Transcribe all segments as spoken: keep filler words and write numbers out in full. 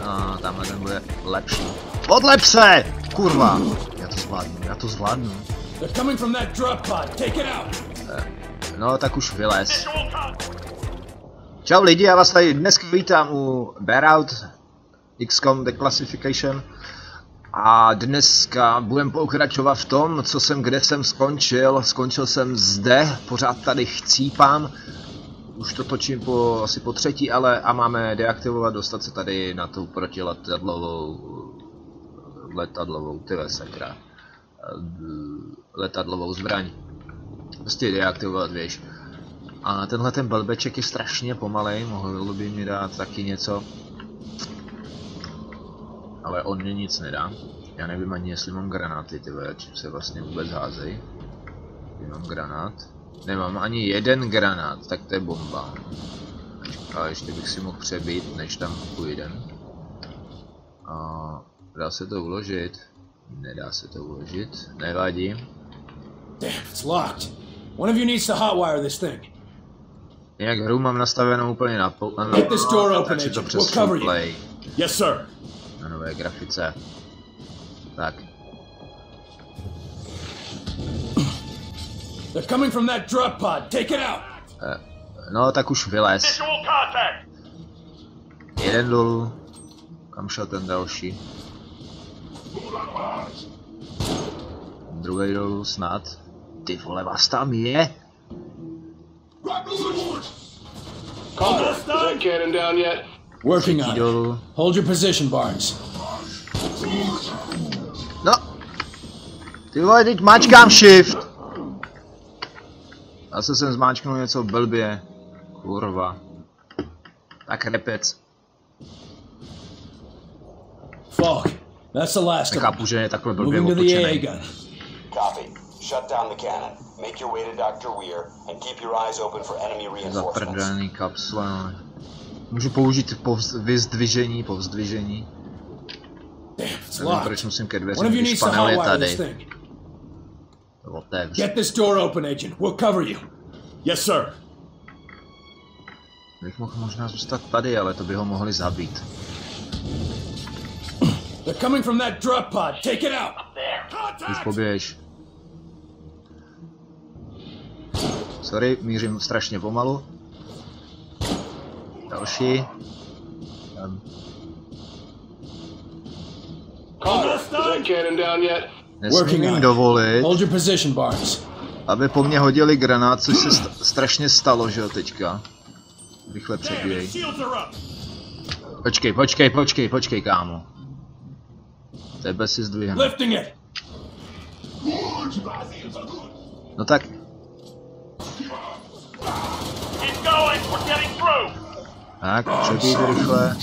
No, tamhle ten bude lepší. Odlep se! Kurva! Já to zvládnu, já to zvládnu. No, tak už vylez. Čau lidi, já vás tady dneska vítám u Bearout X COM Declassification. A dneska budeme pokračovat v tom, co jsem, kde jsem skončil. Skončil jsem zde, pořád tady chcípám. Už to točím po, asi po třetí, ale a máme deaktivovat, dostat se tady na tu protiletadlovou, letadlovou, tyhle sakra, letadlovou zbraň. Prostě deaktivovat, víš. A tenhle ten blbeček je strašně pomalej, mohl by mi dát taky něco. Ale on mě nic nedá. Já nevím ani, jestli mám granáty, tyhle, čím se vlastně vůbec házej. Mám granát. Nemám ani jeden granát, tak to je bomba. A ještě bych si mohl přebít, než tam půjdem. A dá se to uložit? Nedá se to uložit, nevadí. Damn, it's locked. One of you needs to hotwire this thing. Jak hru mám nastavenou úplně na pol, na Get this door open, takže to agent. přes We'll cover you. play. Yes, sir. Na nové grafice. Tak. They're coming from that drop pod. Take it out. Uh, no, tak už vylez. Jeden dolů. Kam šel ten další? Druhý dolů snad. Ty vole, vás tam je? Working on it. Hold your position, Barnes. No. Ty vole, teď mačkám shift. Zase jsem zmáčknul něco blbě. Kurva. Tak repec. Fuck. That's the last of Nechápu, že je takhle blbě Moving to the A A otočený. gun. Copy. Shut down the cannon. Make your way to Doctor Weir and keep your eyes open for enemy reinforcements. Zaprdaný kapsle, no. Můžu použít po vyzdvižení, po vzdvižení. Nevím, proč musím ke dveřím, když panel je tady. To otevř. Get this door open, agent. We'll cover you. Yes, sir. Bych mohl možná zůstat tady, ale to by ho mohli zabít. They're coming from that drop pod. Take it out. Už poběž. Sorry, mířím strašně pomalu. Další. Tam. Nesmím jim dovolit, Hold your position, Barnes. aby po mně hodili granát, což se st strašně stalo, že jo, teďka. Rychle přebíjej. Počkej, počkej, počkej, počkej, kámo. Tebe si zdvihnu. No tak. Tak, přebít rychle.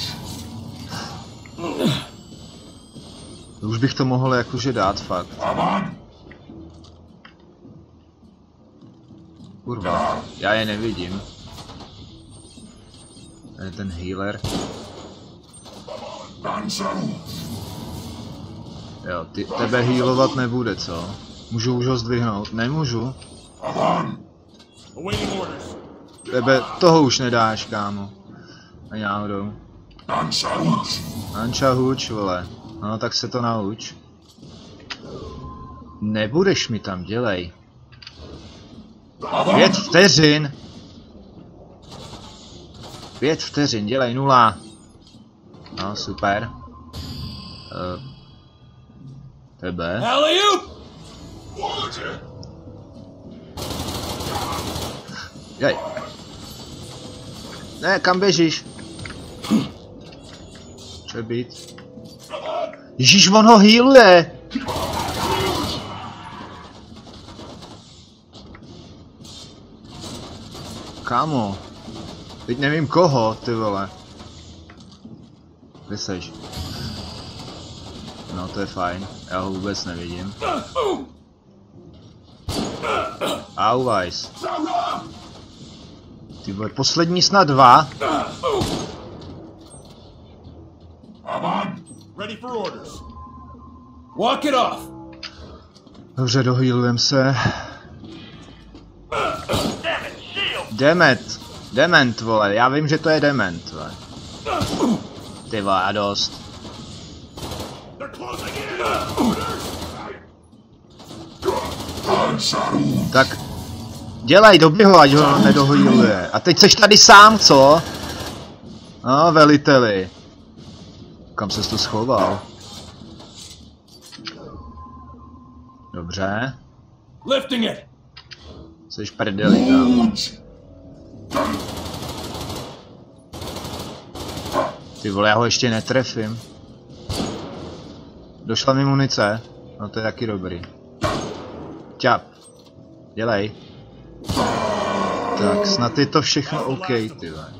Už bych to mohl jakože dát, fakt. Kurva, já je nevidím. Tady je ten healer. Jo, ty, tebe healovat nebude, co? Můžu už ho zdvihnout? Nemůžu. Tebe toho už nedáš, kámo. Ani náhodou. Anča huč, vole. No tak se to nauč. Nebudeš mi tam, dělej. Pět vteřin. Pět vteřin, dělej nula. No, super. Uh, tebe. Jej. Ne, kam běžíš? Přebít. Ježíš, on ho healuje! Kámo. Teď nevím koho, ty vole. Kde seš? No to je fajn, já ho vůbec nevidím. Au, Weiss. Ty vole, poslední snad dva. Walk it off. Dobře, dohealujem se. Demet. Dement, vole, já vím, že to je dement, vole. Ty vole, dost. Tak dělej, doběh ho, ať ho nedohojuje. A teď seš tady sám, co? No, veliteli. Kam ses to schoval? Dobře. Lifting it. Seš prdeli tam. Ty vole, já ho ještě netrefím. Došla mi munice. No to je taky dobrý. Čap. Dělej. Tak, snad je to všechno OK, ty vole.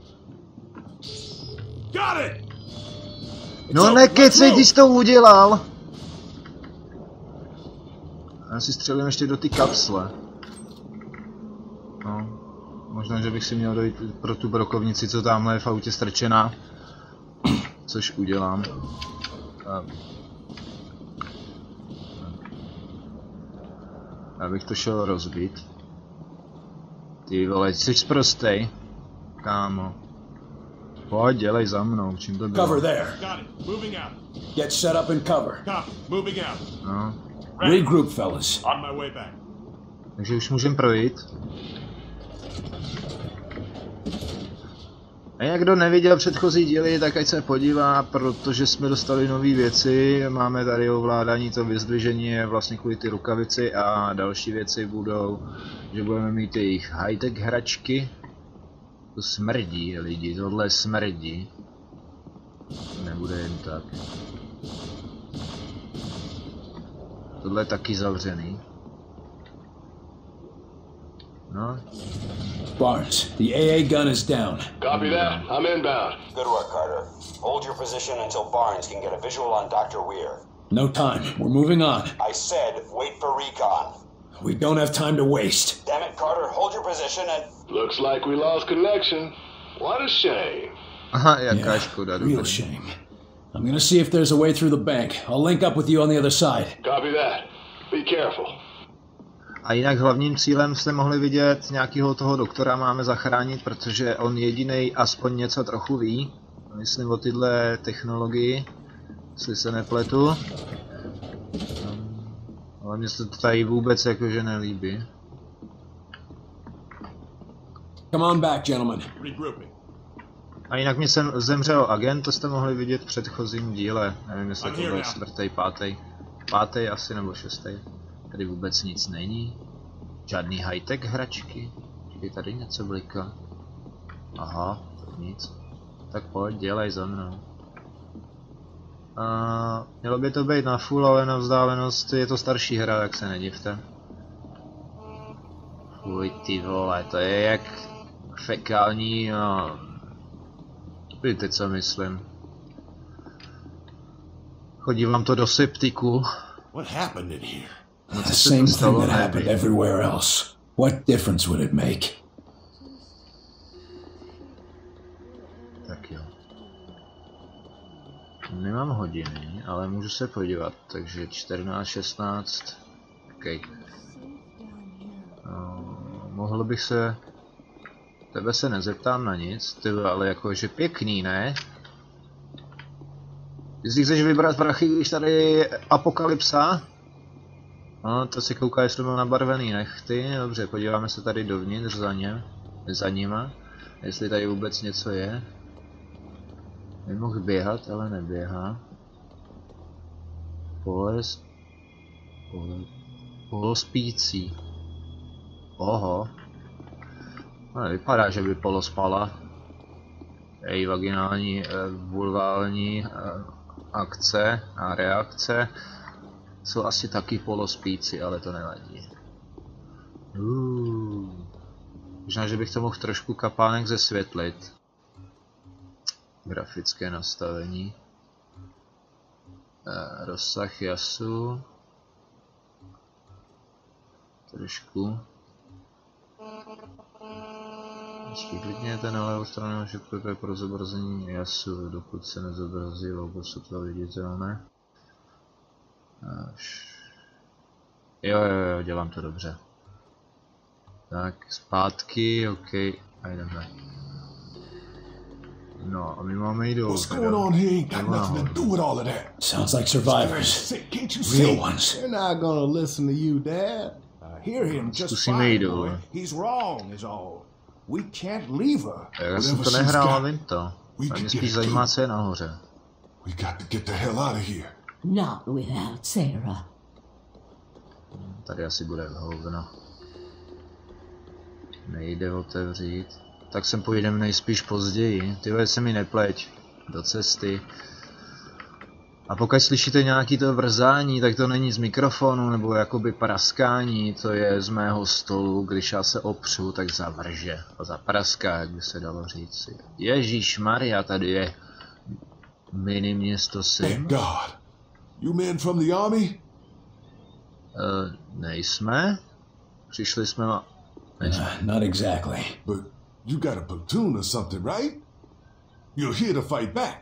No nekecej, ty jsi to udělal. Já si střelím ještě do ty kapsle. No, možná, že bych si měl dojít pro tu brokovnici, co tamhle je v autě strčená. Což udělám. Abych to šel rozbít. Ty vole, jsi sprostej. Kámo. Pojď, dělej za mnou, čím to bylo. Cover there. Get set up and cover. Moving out. No. Regroup, fellas. On my way back. Takže už můžeme projít. A jak kdo neviděl předchozí díly, tak ať se podívá, protože jsme dostali nové věci. Máme tady ovládání, to vyzdvižení je vlastně kvůli ty rukavici a další věci budou, že budeme mít jejich high-tech hračky. To smrdí, lidi, tohle smrdí. Nebude jen tak. Tohle je taky zavřený. No. Barnes, the A A gun is down. Copy that. I'm inbound. Good work, Carter. Hold your position until Barnes can get a visual on Doctor Weir. No time. We're moving on. I said wait for recon. We don't have time to waste. Damn it, Carter, hold your position and... Looks like we lost connection. What a shame. Aha, jaká Yeah, škoda. real Dobrý. shame. I'm gonna see if there's a way through the bank. I'll link up with you on the other side. Copy that. Be careful. A jinak hlavním cílem jste mohli vidět nějakého toho doktora máme zachránit, protože on jedinej aspoň něco trochu ví. Myslím o tyhle technologii, jestli se nepletu. Ale mně se to tady vůbec jakože nelíbí. Come on back, gentlemen. Regrouping. A jinak mě sem zemřel agent, to jste mohli vidět v předchozím díle. Nevím, jestli to byl čtvrtý, pátý. Pátý asi nebo šestý. Tady vůbec nic není. Žádný high-tech hračky. Je tady něco bliká. Aha, nic. Tak pojď, dělej za mnou. A mělo by to být na full, ale na vzdálenost je to starší hra, tak se nedivte. Fuj ty vole, to je jak fekální, no. Víte, co myslím. Chodí vám to do septiku. What happened in here? No, The same thing that happened everywhere else. What difference would it make? Tak jo. Nemám hodiny, ale můžu se podívat, takže čtrnáct, šestnáct. OK. No, mohl bych se... Tebe se nezeptám na nic, ty ale jakože pěkný, ne? Jestli chceš vybrat prachy, když tady je apokalypsa? No, to si kouká, jestli byl nabarvený nechty. Dobře, podíváme se tady dovnitř za něm, za nima. Jestli tady vůbec něco je. Nemohl běhat, ale neběhá. Poles... Pole... Polospící. Oho. No, vypadá, že by polospala. Její vaginální, eh, vulvální eh, akce a reakce jsou asi taky polospící, ale to nevadí. Uh. Možná, že bych to mohl trošku kapánek zesvětlit. Grafické nastavení. Eh, rozsah jasu. Trošku. Klikněte na levou stranu šipku pro zobrazení jasu, dokud se nezobrazí logo sotva viditelné. Až... Jo, jo, jo, dělám to dobře. Tak, zpátky, ok, a jdeme. No, a my máme jít dolů. What's going on here ain't got nothing to do with all of that. Sounds like survivors. Can't you Real see? ones. They're not gonna listen to you, Dad. I hear him just Zkusíme jít fine, dolů. boy. He's wrong is all. We can't leave her. Já jsem to nehrál a vím to. A mě spíš zajímá, co je nahoře. We got to get the hell out of here. Not without Sarah. Tady asi bude hovno. Nejde otevřít. Tak sem pojedeme nejspíš později. Tyhle se mi nepleť. Do cesty. A pokud slyšíte nějaký to vrzání, tak to není z mikrofonu nebo jakoby praskání, to je z mého stolu, když já se opřu, tak zavrže. A zapraská, jak by se dalo říct. Ježíš Maria, tady je mini město Sim. Thank God. You men from the army? Uh, nejsme? Přišli jsme a... Uh, not exactly. But you got a platoon or something, right? You're here to fight back.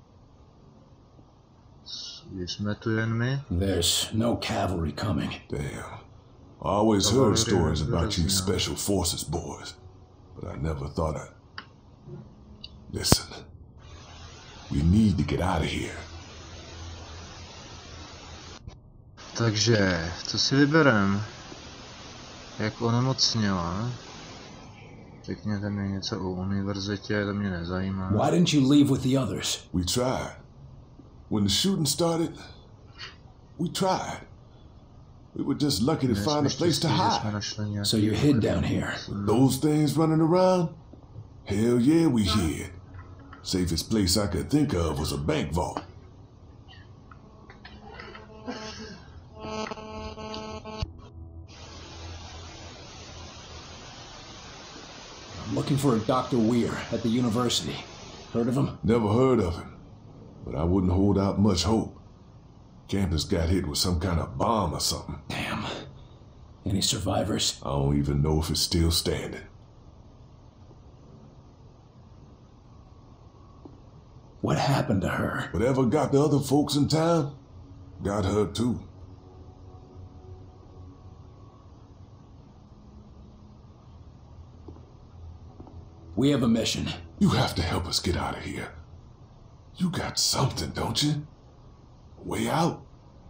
Jsme tu jen my? There's no cavalry coming. Damn. I always heard stories about you special forces boys, but I never thought I'd... Listen. We need to get out of here. Takže, co si vyberem? Jak onemocněla? Řekněte mi něco o univerzitě, to mě nezajímá. Why didn't you leave with the others? We tried. When the shooting started, we tried. We were just lucky to find a place to hide. So you hid down here. With those things running around? Hell yeah, we hid. Safest place I could think of was a bank vault. I'm looking for a Doctor Weir at the university. Heard of him? Never heard of him, but I wouldn't hold out much hope. Campus got hit with some kind of bomb or something. Damn. Any survivors? I don't even know if it's still standing. What happened to her? Whatever got the other folks in town, got her too. We have a mission. You have to help us get out of here. You got something, don't you? Way out?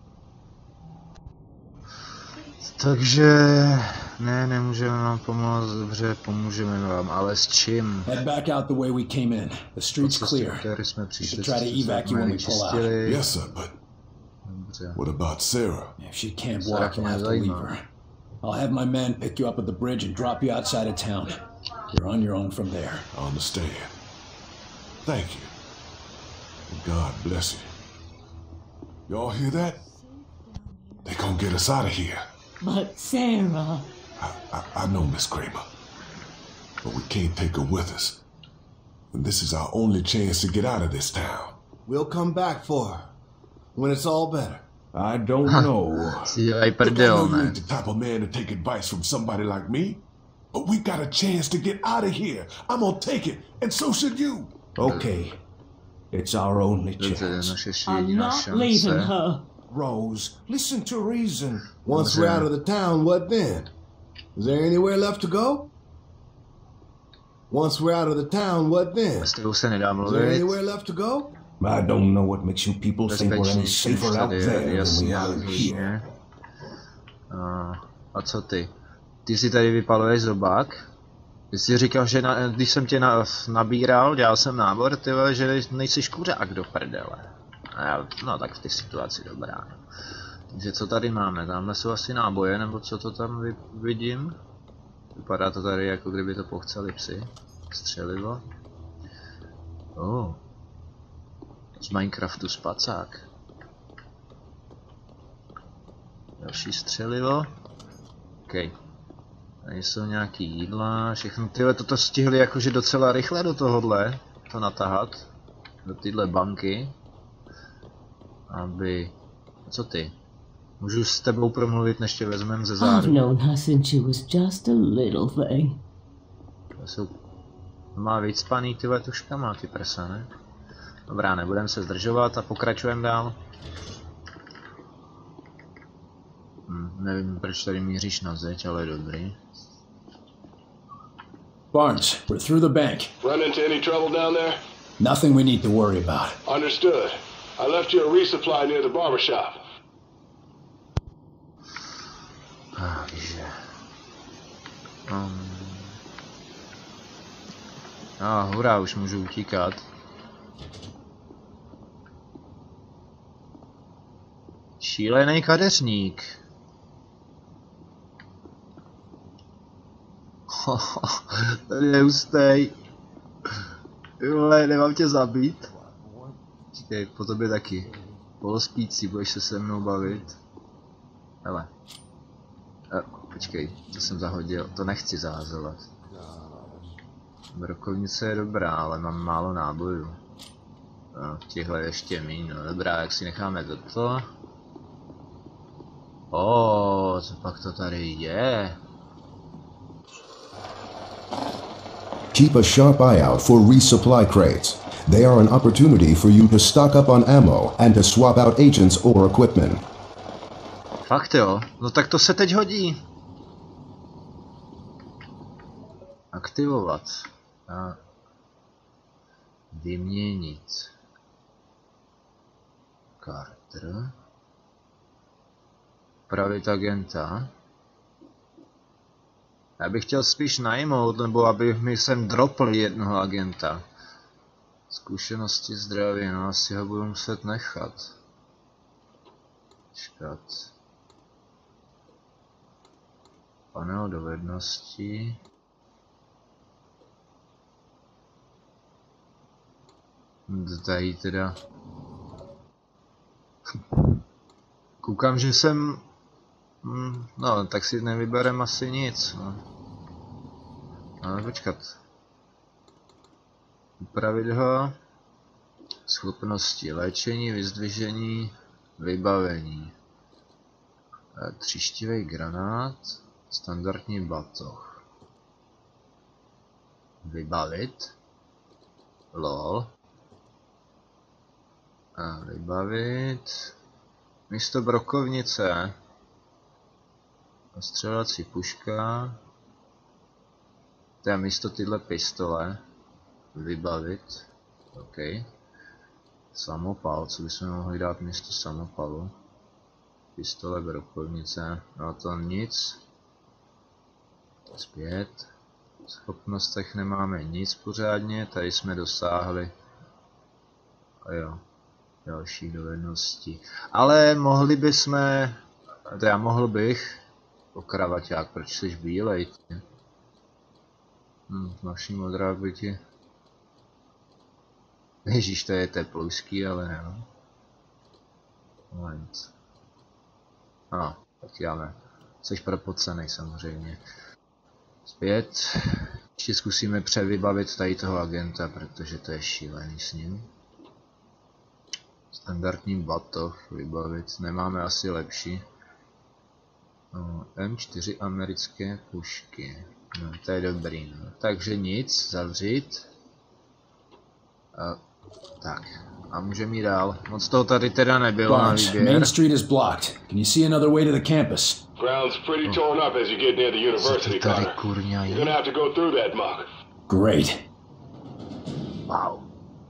Takže... Ne, nemůžeme vám pomoct, dobře, pomůžeme vám, ale s čím? Head back out the way we came in. The street's clear. Jsme přišli, we try to evac you when we pull out. Yes, sir, but dobře. What about Sarah? If she can't walk, you'll have to leave her. I'll have my men pick you up at the bridge and drop you outside of town. You're on your own from there. I understand. Thank you. And God bless you. Y'all hear that? They gonna get us out of here. But Sarah... I, I, I know, Miss Kramer. But we can't take her with us. And this is our only chance to get out of this town. We'll come back for her. When it's all better. I don't know. Si dělají Look, I prdel, know you ne? ain't the type of man to take advice from somebody like me. But we got a chance to get out of here. I'm gonna take it, and so should you. Okay. It's our only chance. I'm not leaving her. Rose, listen to reason. Once we're out of the town, what then? Is there anywhere left to go? Once we're out of the town, what then? S tebou se nedá Is there mluvit. anywhere left to go? I don't know what makes you people think we're any safer out there than we are here. A, a co ty? Ty si tady vypaluješ zobák? Ty jsi říkal, že na, když jsem tě na, nabíral, dělal jsem nábor, ty vole, že nejsi kuřák do prdele. A já, no tak v té situaci dobrá. Takže co tady máme? Tamhle jsou asi náboje, nebo co to tam vy, vidím? Vypadá to tady, jako kdyby to pochceli psi. Střelivo. Oh. Z Minecraftu spacák. Další střelivo. OK. Tady jsou nějaký jídla, všechno. Tyhle toto stihli jakože docela rychle do tohohle. To natahat. Do tyhle banky. Aby... Co ty? Můžu s tebou promluvit, než tě vezmem ze zádu? I've known her since she was just a little thing. To jsou... Má víc paný tyhle tuškama, ty prsa, ne? Dobrá, nebudeme se zdržovat a pokračujeme dál. Hm, nevím, proč tady míříš na zeď, ale dobrý. Barnes, we're through the bank. Run into any trouble down there? Nothing we need to worry about. Understood. I left you a resupply near the barber shop. Takže... Um... A oh, hurá, už můžu utíkat. Šílený kadeřník. Tady je hustej. Jole, nemám tě zabít. Čekej, po tobě taky. Polospící, budeš se se mnou bavit. Hele. E, počkej, to jsem zahodil, to nechci zahazovat. Brokovnice je dobrá, ale mám málo nábojů. No, těhle ještě míň, no dobrá, jak si necháme toto. O, co pak to tady je? Keep a sharp eye out for resupply crates. They are an opportunity for you to stock up on ammo and to swap out agents or equipment. Fakt jo? No tak to se teď hodí. Aktivovat. A vyměnit. Carter. Upravit agenta. Já bych chtěl spíš najmout, nebo aby mi sem dropli jednoho agenta. Zkušenosti zdraví, no asi ho budu muset nechat. Čekat. Panel dovedností. Tady teda... Koukám, že jsem... No, tak si nevyberem asi nic. No. Ale počkat. Upravit ho. Schopnosti léčení, vyzdvižení, vybavení. Třištivý granát. Standardní batoh. Vybavit. Lol. A vybavit. Místo brokovnice. Střelací puška. To je místo tyhle pistole. Vybavit. OK. Samopal, co bychom mohli dát místo samopalu? Pistole, brokovnice. No to nic. Zpět. V schopnostech nemáme nic pořádně, tady jsme dosáhli. A jo. Další dovednosti. Ale mohli bychom... To já mohl bych... Okravaťák, proč jsi bílej? Hm, naší modrá byti. Ježíš, to je teplouský, ale ne. Moment. A, tak dáme. Jsi propocenej samozřejmě. Zpět. Ještě zkusíme převybavit tady toho agenta, protože to je šílený s ním. Standardní batoh vybavit, nemáme asi lepší. No, M čtyři americké pušky. No, to je dobrý, no. Takže nic, zavřít. A, tak, a můžeme jít dál. Moc toho tady teda nebylo na výběr. Main Street is blocked. Can you see another way to the campus? Ground's pretty torn up as you get near the university, Connor. You're gonna have to go through that muck. Great. Wow.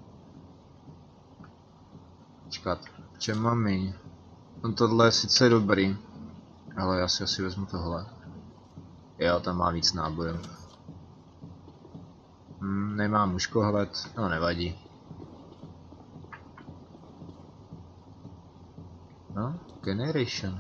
Počkat, v čem mám míň? No tohle je sice dobrý, ale já si asi vezmu tohle. Jo, tam má víc nábojů. Hmm, nemám muškohled, no nevadí. No, generation.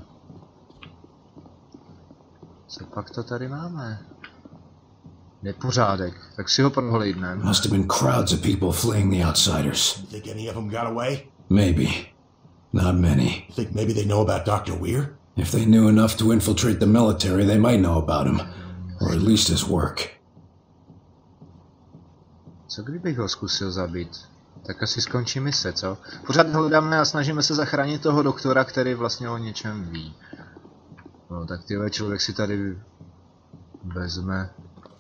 Co pak to tady máme? Nepořádek, tak si ho prohlídneme. Must have been crowds of people fleeing the outsiders. You think any of them got away? Maybe. Not many. You think maybe they know about Doctor Weir? If they knew enough to infiltrate the military, they might know about him. Or at least his work. Co kdybych ho zkusil zabít? Tak asi skončí mise, co? Pořád hledáme a snažíme se zachránit toho doktora, který vlastně o něčem ví. No tak tyhle člověk si tady vezme.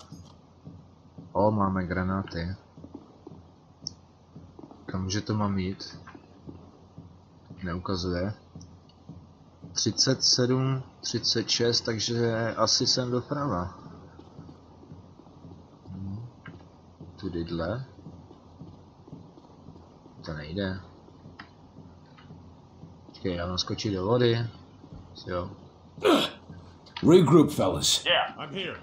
O, máme granáty. Kamže to mám jít? Neukazuje. třicet sedm, třicet šest, takže asi jsem doprava. Tudyhle. to nejde. Počkej, já mám skočit do vody. Jo. Regroup, fellas. Yeah, I'm here.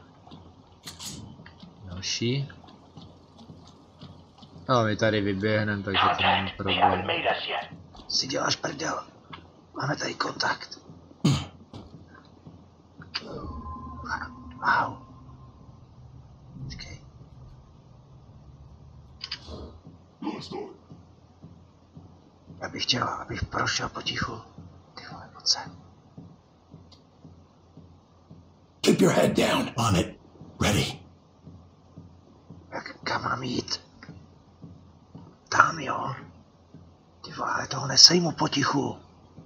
Další. No, my tady vyběhneme, takže to není problém. Si děláš prdel. Máme tady kontakt. Wow. Počkej. Já bych chtěl, abych prošel potichu. Ty vole, pojď sem. Keep your head down. On it. Ready. Jak, kam mám jít? Tam jo. Ty vole, toho nesejmu potichu.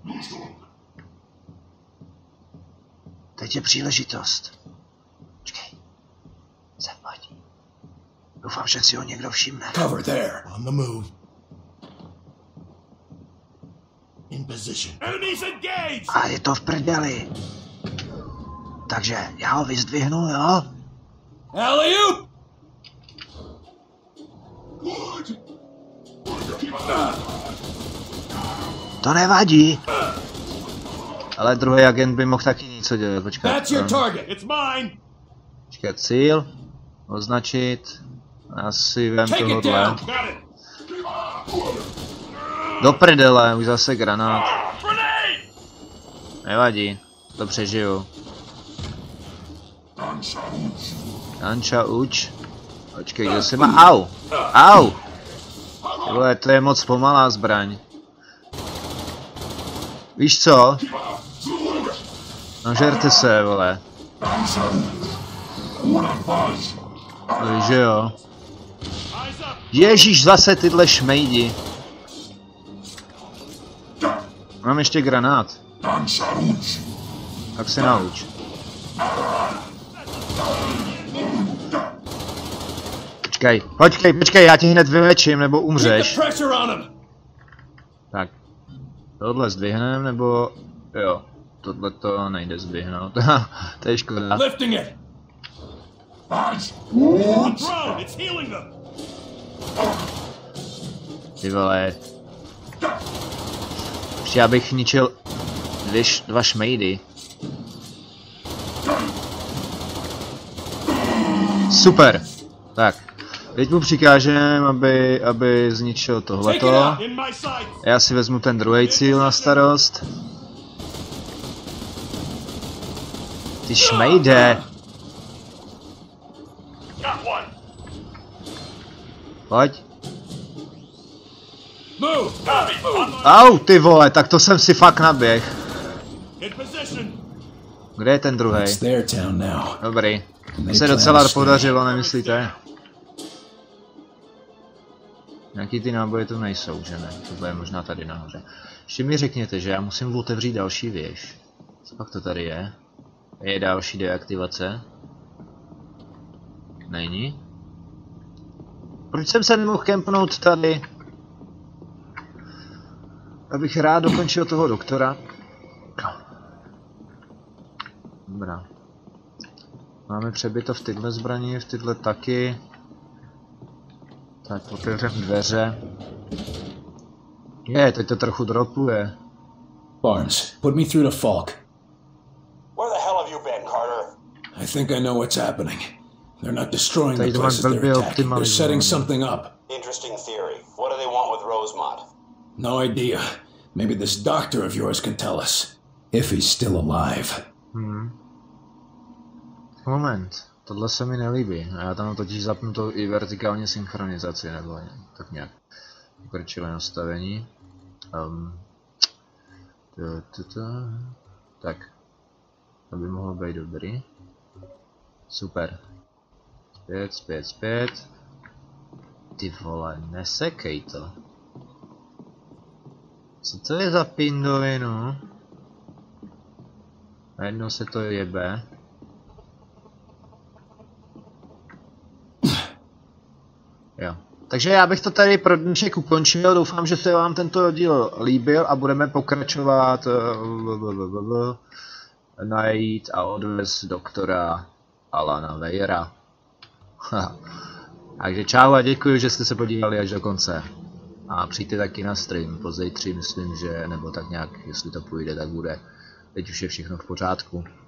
Teď je příležitost. Počkej. Sem pojď. Doufám, že si ho někdo všimne. Cover there. On the move. In position. Enemies engaged! A je to v prdeli. Takže já ho vyzdvihnu, jo? Alley-oop! To nevadí. Ale druhý agent by mohl taky něco dělat. Počkat. That's your target. It's mine! Počkat, cíl. Označit. Já si vem Take it tohohle. down. Got it! Do prdele, už zase granát. Grenade! Nevadí. To přežiju. Anča uč. Počkej, kde se má? Au! Au! Tyhle, to je moc pomalá zbraň. Víš co? Nažerte se, vole. Víš, že jo? Ježíš, zase tyhle šmejdi. Mám ještě granát. Tak se nauč. Počkej, počkej, počkej, já tě hned vylečím, nebo umřeš. Tak. Tohle zdvihnem, nebo... Jo. Tohle to nejde zdvihnout. To je škoda. Lifting it. Ty vole. Ještě já bych ničil dvě, dva šmejdy. Super. Tak. Teď mu přikážem, aby, aby zničil tohleto. Já si vezmu ten druhý cíl na starost. Ty šmejde. Pojď. Au, ty vole, tak to jsem si fakt naběh. Kde je ten druhý? Dobrý. To se docela podařilo, nemyslíte? Nějaký ty náboje tu nejsou, že ne? To bude možná tady nahoře. Ještě mi řekněte, že já musím otevřít další věž. Co pak to tady je? Je další deaktivace? Není? Proč jsem se nemohl kempnout tady? Abych rád dokončil toho doktora. Dobrá. Máme přebyto v tyhle zbraní, v tyhle taky. Tak otevřeme dveře. Je, teď to trochu dropuje. Barnes, put me through to Falk. Where the hell have you been, Carter? I think I know what's happening. They're not destroying Tady the to mám places they're blbě attacking. They're setting something up. Interesting theory. What do they want with Rosemont? No idea. Maybe this doctor of yours can tell us. If he's still alive. Hmm. Moment. Tohle se mi nelíbí. Já tam totiž zapnutou i vertikální synchronizaci, nebo tak nějak. Pokročilé nastavení. Um. Tak. To by mohlo být dobrý. Super. Zpět, zpět, zpět. Ty vole, nesekej to. Co to je za pindovinu? Najednou se to jebe. Jo. Takže já bych to tady pro dnešek ukončil, doufám, že se vám tento díl líbil a budeme pokračovat uh, najít a odvést doktora Alana Weyera. Takže čau a děkuji, že jste se podívali až do konce. A přijďte taky na stream, později tři myslím, že, nebo tak nějak, jestli to půjde, tak bude. Teď už je všechno v pořádku.